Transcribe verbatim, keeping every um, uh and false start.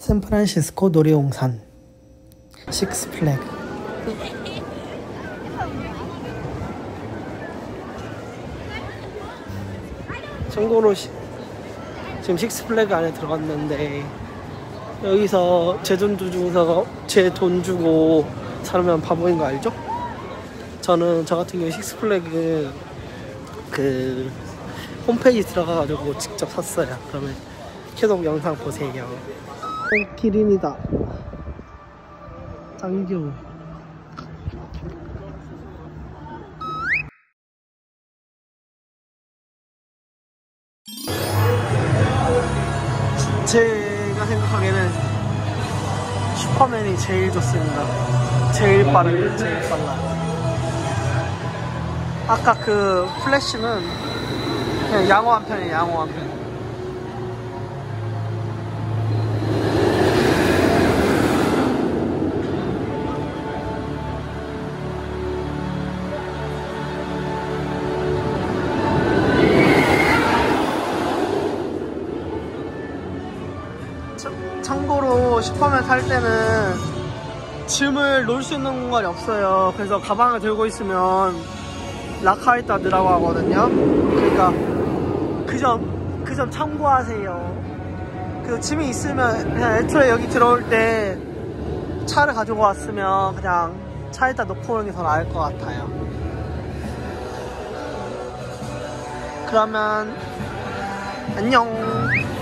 샌프란시스코 놀이동산 식스플래그. 참고로 시, 지금 식스플래그 안에 들어갔는데 여기서 제 돈 주고서 제 돈 주고 사면 바보인 거 알죠? 저는 저 같은 경우 식스플래그 그 홈페이지 들어가가지고 직접 샀어요. 그러면 계속 영상 보세요. 어, 기린이다. 짱 귀여워. 제가 생각하기에는 슈퍼맨이 제일 좋습니다. 제일 빠르고 제일 빨라. 아까 그 플래시는 그냥 양호한 편이에요. 양호한 편. 참고로 슈퍼맨 탈 때는 짐을 놓을 수 있는 공간이 없어요. 그래서 가방을 들고 있으면 락하있다 느라고 하거든요. 그러니까 그 점 그 점 참고하세요. 그래서 짐이 있으면 그냥 애초에 여기 들어올 때 차를 가지고 왔으면 그냥 차에다 놓고 오는 게 더 나을 것 같아요. 그러면 안녕.